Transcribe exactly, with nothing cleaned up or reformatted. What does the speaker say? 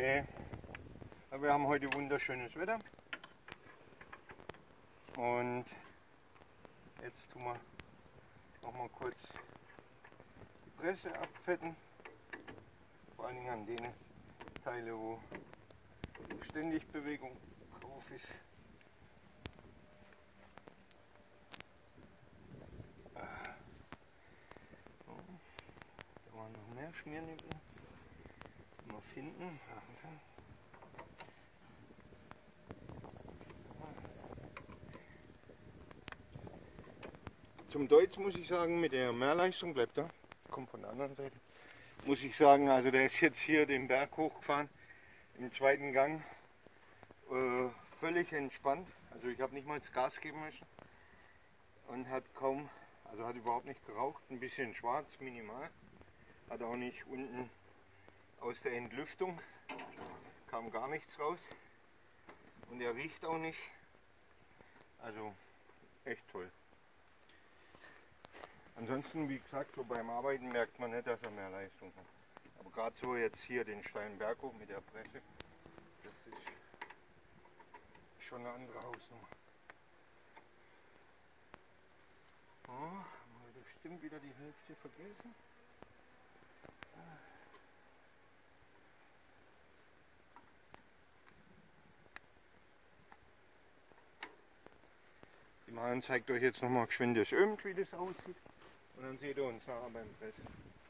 Okay, wir haben heute wunderschönes Wetter und jetzt tun wir noch mal kurz die Presse abfetten, vor allen Dingen an den Teile, wo ständig Bewegung drauf ist. So, da waren noch mehr Schmiernippel. Mal finden. Zum Deutsch muss ich sagen, mit der Mehrleistung bleibt er, kommt von der anderen Seite, muss ich sagen, also der ist jetzt hier den Berg hochgefahren, im zweiten Gang, äh, völlig entspannt, also ich habe nicht mal das Gas geben müssen und hat kaum, also hat überhaupt nicht geraucht, ein bisschen schwarz, minimal, hat auch nicht unten aus der Entlüftung, kam gar nichts raus und er riecht auch nicht, also echt toll. Ansonsten, wie gesagt, so beim Arbeiten merkt man nicht, dass er mehr Leistung hat. Aber gerade so jetzt hier den steilen Berg hoch mit der Presse, das ist schon eine andere Hausnummer. Oh, haben wir bestimmt wieder die Hälfte vergessen. Die Maren zeigt euch jetzt nochmal geschwind das Ömt, wie das aussieht. Und dann seht ihr uns nachher beim Press.